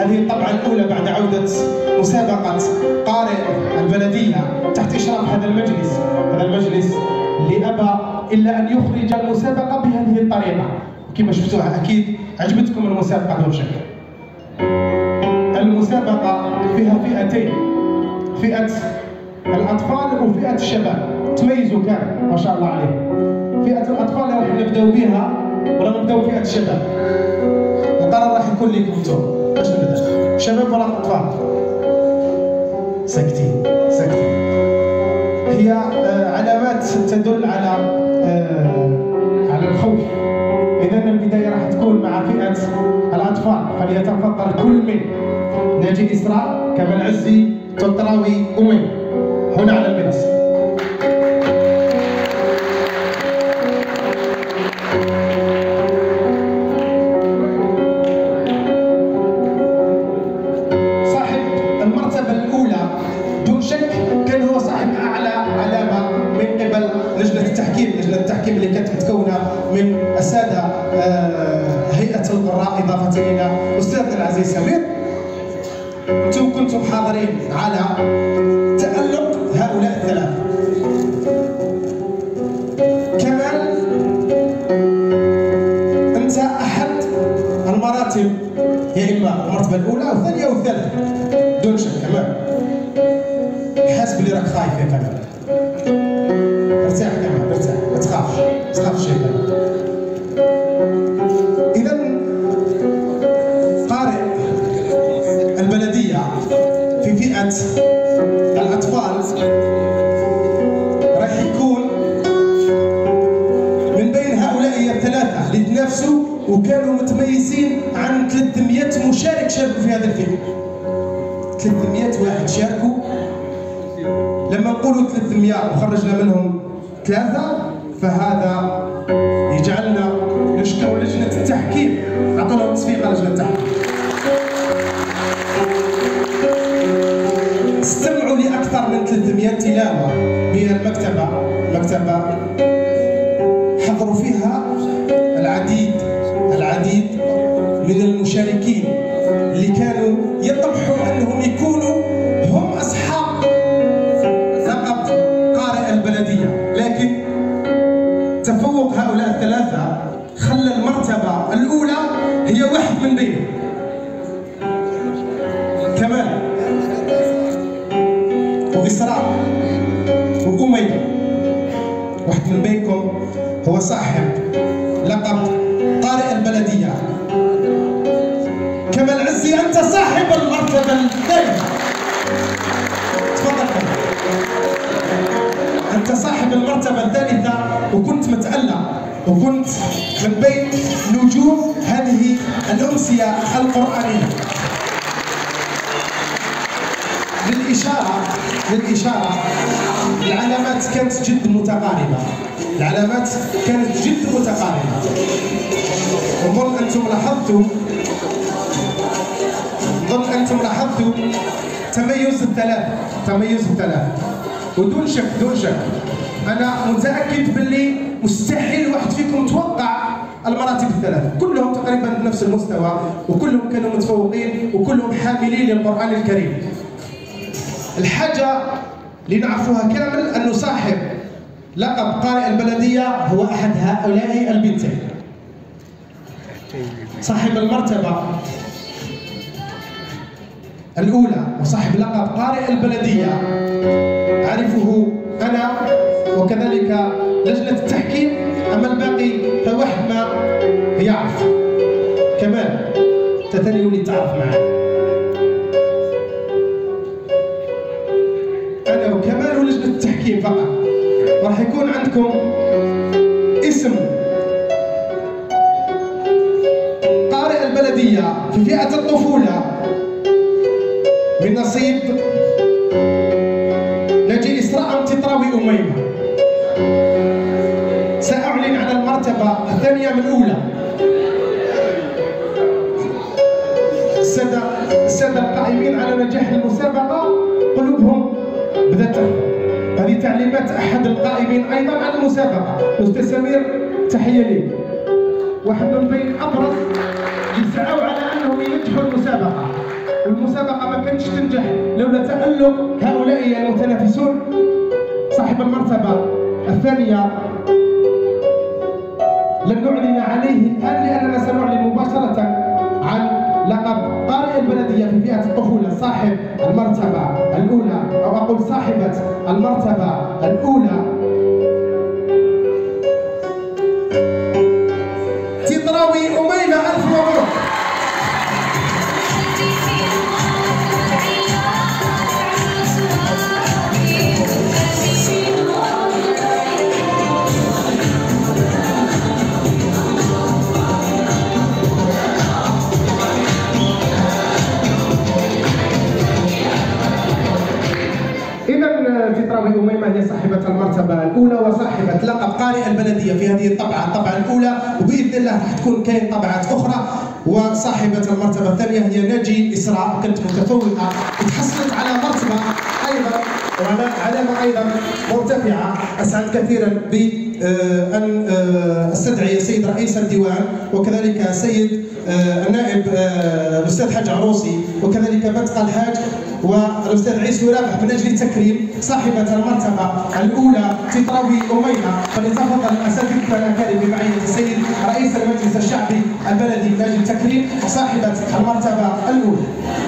هذه الطبعة الأولى بعد عودة مسابقة قارئ البلدية تحت إشراف هذا المجلس اللي أبى إلا أن يخرج المسابقة بهذه الطريقة. كما شفتوها أكيد عجبتكم المسابقة دون شك. المسابقة فيها فئتين، فئة الأطفال وفئة الشباب، تميزوا كامل ما شاء الله عليهم. فئة الأطفال راح نبداو بها ولا نبداو فئة الشباب؟ القرار راح يكون لكم انتم. باش نبدا؟ شباب ولا أطفال؟ ساكتين. هي علامات تدل على الخوف. إذا البداية راح تكون مع فئة الأطفال، فليتفضل كل من ناجي إسراء، كمال عزي، تطراوي، أمين هنا على المنصة. صاحب المرتبة الأولى دون شك كان هو صاحب أعلى علامة من قبل لجنة التحكيم اللي كانت متكونة من السادة هيئة القراء إضافة إلى أستاذنا العزيز سمير. أنتم كنتم حاضرين على تألق هؤلاء الثلاثة. كمال، أنت أحد المراتب، يا إما المرتبة الأولى أو الثانية أو الثالثة دون شك. كمال، حاسب اللي راك خايف يا كمال. ارتاح كمال، ارتاح، ما تخافش يا كمال. إذا قارئ البلدية في فئة الأطفال راح يكون من بين هؤلاء الثلاثة اللي تنافسوا وكانوا متميزين عن 300 مشارك شاركوا في هذا الفيلم. 300 واحد شاركوا. لما نقولوا 300 وخرجنا منهم 3، فهذا يجعلنا نشكر لجنة التحكيم. أعطونا تصفيقة لجنة التحكيم. استمعوا لأكثر من 300 تلاوة من المكتبة حضروا فيها العديد من المشاركين اللي كانوا يطمحوا أنهم يكونوا هم أصحاب لقب قارئ البلدية، لكن تفوق هؤلاء الثلاثة خلى المرتبة الأولى هي واحد من بينهم. كمال وإسراء وأمية، واحد من بينكم هو صاحب لقب قارئ البلدية. كمال عزي، أنت صاحب المرتبة الثانية. تفضل كمال. أنت صاحب المرتبة الثالثة، وكنت متألق وكنت من بين نجوم هذه الأمسية القرآنية. للإشارة العلامات كانت جد متقاربة. أظن أنتم لاحظتوا تميز الثلاثة. ودون شك أنا متأكد باللي مستحيل واحد فيكم توقع المراتب الثلاثة. كلهم تقريبا بنفس المستوى، وكلهم كانوا متفوقين، وكلهم حاملين للقرآن الكريم. الحاجة اللي نعرفوها كامل أنه صاحب لقب قارئ البلدية هو أحد هؤلاء البنتين. صاحب المرتبة الأولى وصاحب لقب قارئ البلدية أعرفه أنا وكذلك لجنة التحكيم، أما الباقي فواحد ما يعرف. كمال، أنت ثاني ولي تعرف معايا. أنا وكمال ولجنة التحكيم فقط. راح يكون عندكم اسم قارئ البلدية في فئة الطفولة من نصيب ناجي إسراء تطراوي أميمة. سأعلن عن المرتبة الثانية من الأولى. السادة القائمين على نجاح المسابقة قلوبهم بدأت. هذه تعليمات أحد القائمين أيضا على المسابقة، أستاذ سمير، تحية لك. واحد من بين أبرز اللي سعوا على أنهم ينجحوا المسابقة. والمسابقة ما كانتش تنجح لولا تألق هؤلاء المتنافسون. صاحب المرتبة الثانية لن نعلن عليه الآن لأننا سنعلن مباشرة عن لقب قارئ البلدية في فئة الطفولة. صاحب المرتبة الأولى أو أقول صاحبة المرتبة الأولى تطراوي أميمة. ألف مبروك. تطراوي أميمة هي صاحبة المرتبة الأولى وصاحبة لقب قارئ البلدية في هذه الطبعة الأولى، وبإذن الله راح تكون كاين طبعات أخرى. وصاحبة المرتبة الثانية هي ناجي إسراء، كانت متفوقة وتحصلت على مرتبة أيضا وعلى علامة أيضا مرتفعة. أسعد كثيرا بأن استدعي السيد رئيس الديوان وكذلك السيد النائب الأستاذ حاج عروسي وكذلك فتقى الحاج والاستاذ عيسو رابح من اجل تكريم صاحبه المرتبه الاولى تطراوي اميمه. فليتفضل اساتذتنا الاكارم بمعيه السيد رئيس المجلس الشعبي البلدي من اجل تكريم صاحبه المرتبه الاولى.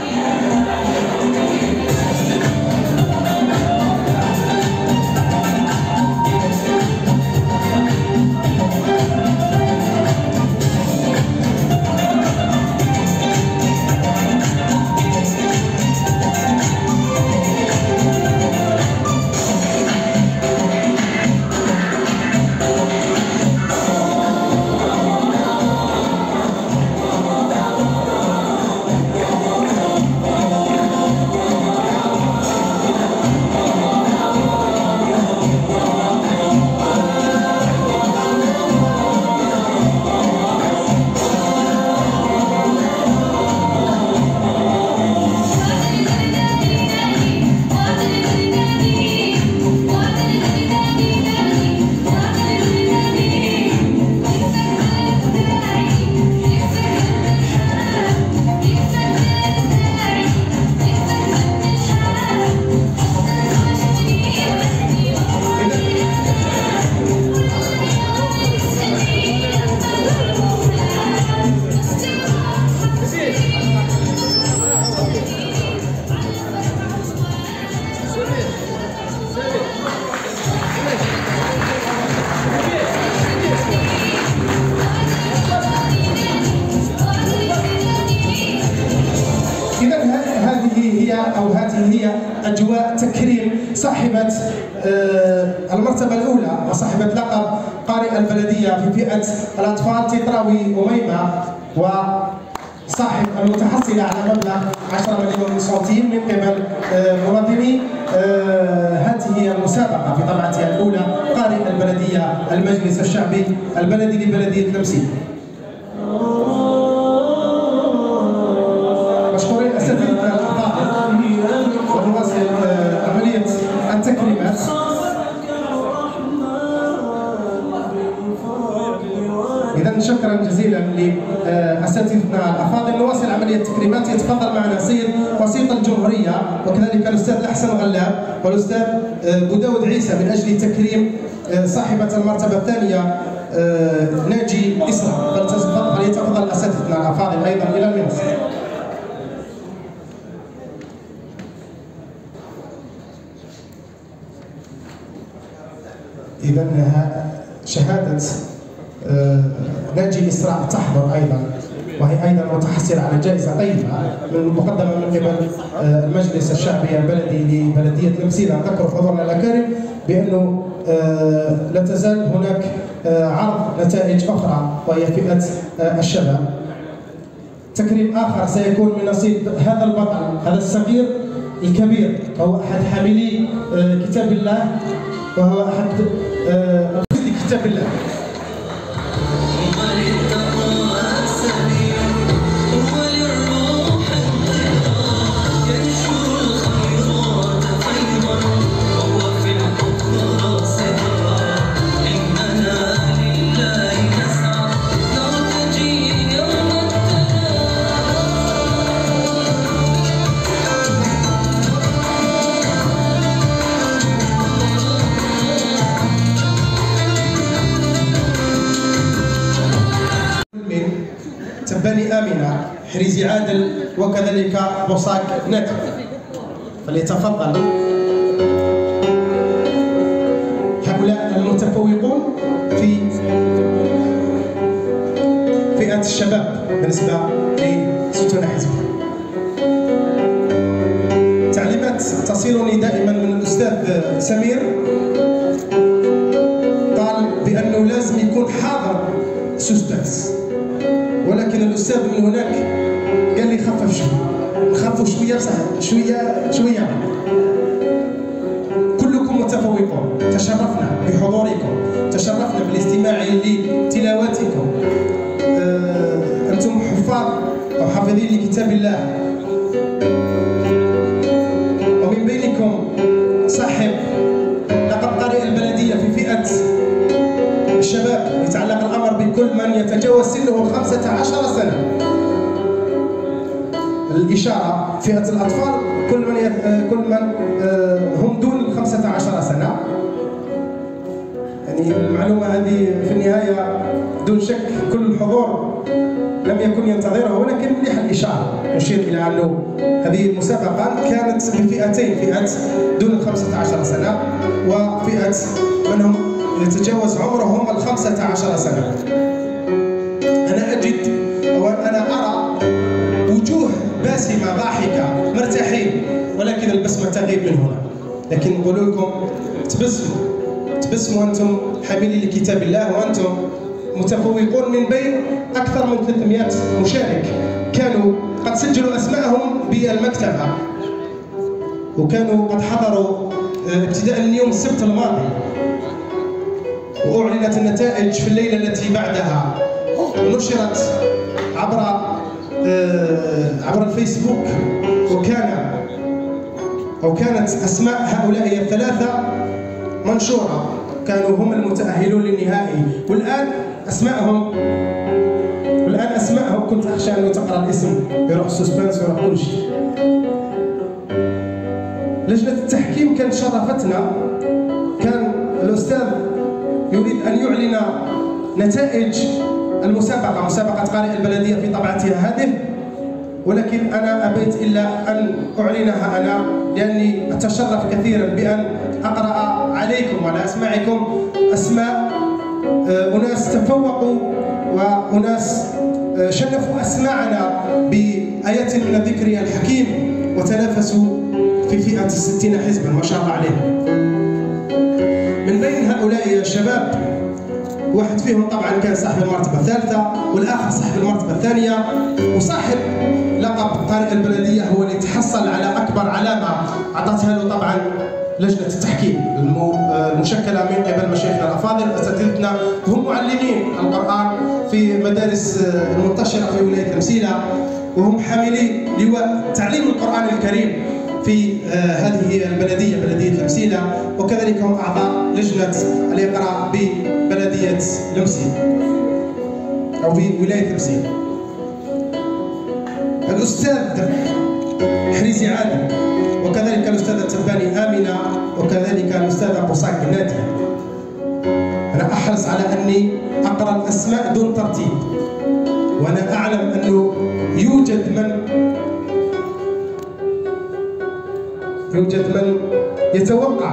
هذه هي أجواء تكريم صاحبة المرتبة الأولى وصاحبة لقب قارئ البلدية في فئة الأطفال تطراوي أميمة، وصاحب المتحصلة على مبلغ 10 مليون صوتين من قبل منظمي هذه المسابقة في طبعتها الأولى قارئ البلدية المجلس الشعبي البلدي لبلدية تمثيل. مشكورين أساتذتنا الأفاضل ونواصل عملية التكريمات. إذا شكرا جزيلا لأساتذتنا الأفاضل. نواصل عملية التكريمات. يتفضل معنا سيد وسيط الجمهورية وكذلك الأستاذ الأحسن غلاب والأستاذ بوداود عيسى من أجل تكريم صاحبة المرتبة الثانية ناجي إسراء. فليتفضل أساتذتنا الأفاضل أيضا إلى المنصة. إذا شهادة ناجي إسراء تحضر أيضا، وهي أيضا متحصلة على جائزة طيبة مقدمة من قبل المجلس الشعبي البلدي لبلدية تمثيل. أذكر حضورنا الأكارم بأنه لا تزال هناك عرض نتائج أخرى وهي فئة الشباب. تكريم آخر سيكون من نصيب هذا البطل، هذا الصغير الكبير، هو أحد حاملي كتاب الله وهو أحد كتاب الله. آمنة حريزي عادل وكذلك بوصاق نادي. فليتفضل هؤلاء المتفوقون في فئة الشباب بالنسبة ل60 حزب. تعليمات تصلني دائما من الأستاذ سمير، قال بأنه لازم يكون حاضر سوسبانس، ولكن الأستاذ من هناك قال لي خفف شوية، نخفف شوية بصح شوية. كلكم متفوقون، تشرفنا بحضوركم، تشرفنا بالاستماع لتلاواتكم. أنتم حفاظ أو حافظين لكتاب الله، ومن بينكم صاحب لقب قارئ البلدية في فئة الشباب. يتعلق الأمر بكل من يتجاوز سنه 15 سنة. الإشارة فئة الأطفال كل من هم دون 15 سنة. يعني المعلومة هذه في النهاية دون شك كل الحضور لم يكن ينتظره، ولكن مليح الإشارة نشير إلى أنه هذه المسابقة كانت بفئتين، فئة دون 15 سنة وفئة من هم يتجاوز عمرهم 15 سنة. أنا أجد أو أنا أرى وجوه باسمة ضاحكة مرتاحين، ولكن البسمة تغيب من هنا. لكن نقول لكم تبسموا أنتم حاملين لكتاب الله، وأنتم متفوقون من بين أكثر من 300 مشارك كانوا قد سجلوا أسماءهم بالمكتبة، وكانوا قد حضروا ابتداء من يوم السبت الماضي، وأعلنت النتائج في الليلة التي بعدها، ونشرت عبر الفيسبوك، وكانت أسماء هؤلاء الثلاثة منشورة، كانوا هم المتأهلون للنهائي. والآن أسماءهم كنت أخشى أن تقرأ الاسم يروح سسبانس ويروح كل شيء. لجنة التحكيم كانت شرفتنا، كان الأستاذ يريد أن يعلن نتائج المسابقة، مسابقة قارئ البلدية في طبعتها هذه، ولكن أنا أبيت إلا أن أعلنها أنا، لأني أتشرف كثيرا بأن أقرأ عليكم وعلى أسماعكم أسماء أناس تفوقوا وأناس شنفوا أسماعنا بآيات من الذكر الحكيم وتنافسوا في فئة 60 حزبا ما شاء الله عليهم. من بين هؤلاء الشباب واحد فيهم طبعا كان صاحب المرتبة الثالثة، والآخر صاحب المرتبة الثانية، وصاحب لقب قارئ البلدية هو اللي تحصل على أكبر علامة أعطتها له طبعا لجنة التحكيم المشكلة من قبل مشايخنا الأفاضل أساتذتنا، هم معلمين القرآن في مدارس المنتشرة في ولاية تمثيلة، وهم حاملي لواء تعليم القرآن الكريم في هذه البلدية، بلدية تمثيلة، وكذلك هم أعضاء لجنة الإقراء ببلدية لمسي أو في ولاية تمثيل. الأستاذ حريزي عادل، وكذلك الأستاذة تباني آمنة، وكذلك الأستاذة بوصاق نادي. أنا أحرص على أني أقرأ الأسماء دون ترتيب، وأنا أعلم أنه يوجد من يتوقع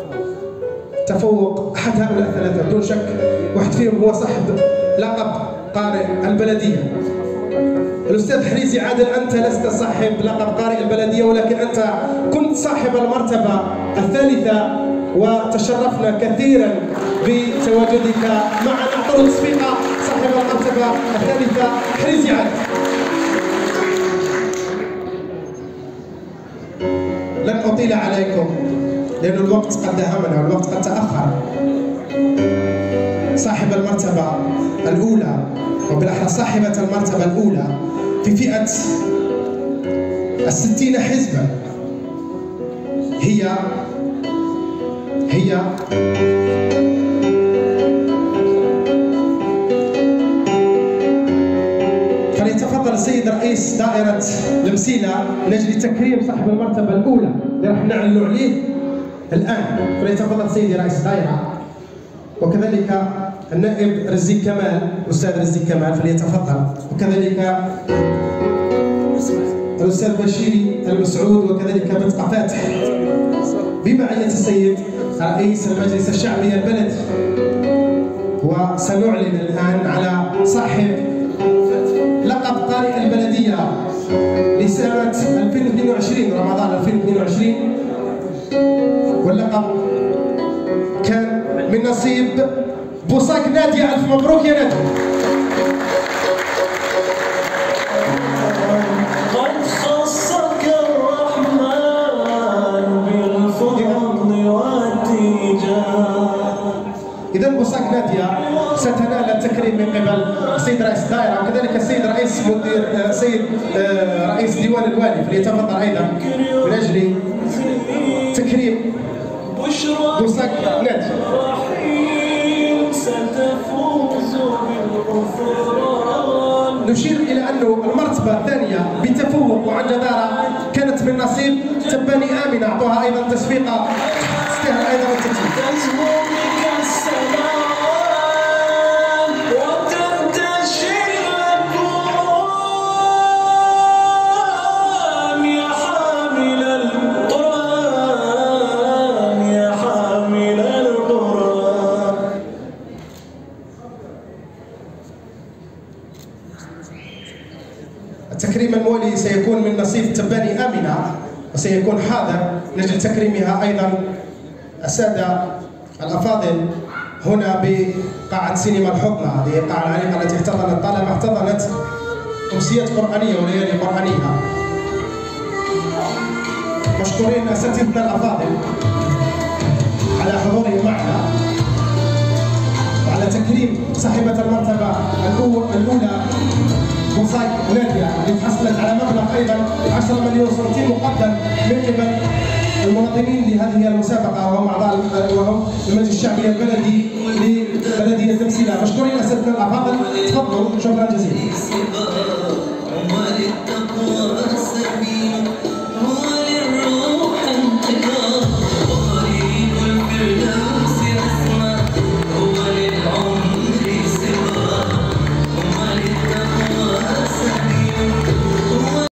تفوق أحد هؤلاء الثلاثة دون شك. واحد فيهم هو صاحب لقب قارئ البلدية. الأستاذ حريزي عادل، أنت لست صاحب لقب قارئ البلدية، ولكن أنت كنت صاحب المرتبة الثالثة، وتشرفنا كثيرا بتواجدك معنا. أعطوا تصفيقة صاحب المرتبة الثالثة حريزي عادل. لن أطيل عليكم لأن الوقت قد دهمنا والوقت قد تأخر. صاحب المرتبة الأولى، وبالأحرى صاحبة المرتبة الأولى في فئة 60 حزبا هي فليتفضل السيد رئيس دائرة المسيلة من أجل تكريم صاحب المرتبة الأولى اللي راح نعلنوا عليه الآن. فليتفضل سيدي رئيس الدائرة، وكذلك النائب رزيق كمال، أستاذ رزيق كمال فليتفضل، وكذلك الأستاذ بشيري المسعود، وكذلك بنت فاتح بمعية السيد رئيس المجلس الشعبي البلدي. وسنعلن الآن على صاحب لقب قارئ البلدية لسنة 2022 رمضان 2022، واللقب كان من نصيب بوصاك نادية. ألف مبروك يا نادية. قد خصك الرحمن بالفضل والتيجان. إذا بوصاك نادية ستنال التكريم من قبل السيد رئيس الدائرة، وكذلك السيد رئيس مدير سيد رئيس ديوان الوالي فليتفضل أيضا من أجل تكريم بوصاك نادية. نشير إلى أنه المرتبة الثانية بتفوق وعن جدارة كانت من نصيب تباني آمنة، أعطوها أيضا تصفيقة تستاهل أيضا التتويج. التكريم المولي سيكون من نصيب تباني آمنة، وسيكون حاضر من أجل تكريمها أيضا السادة الأفاضل هنا بقاعة سينما الحضنة، هذه القاعة العريقة التي احتضنت طالما احتضنت أمسيات قرآنية وليالي قرآنية. مشكورين أساتذتنا الأفاضل على حضورهم معنا وعلى تكريم صاحبة المرتبة الأولى بوصاك نادية اللي تحصلت على مبلغ ايضا 10 مليون سنتيم مقدم من قبل المنظمين لهذه المسابقه، وهم اعضاء وهم المجلس الشعبي البلدي لبلديه تمثيلها. مشكورين اساتذتنا الافاضل، تفضلوا، شكرا جزيلا.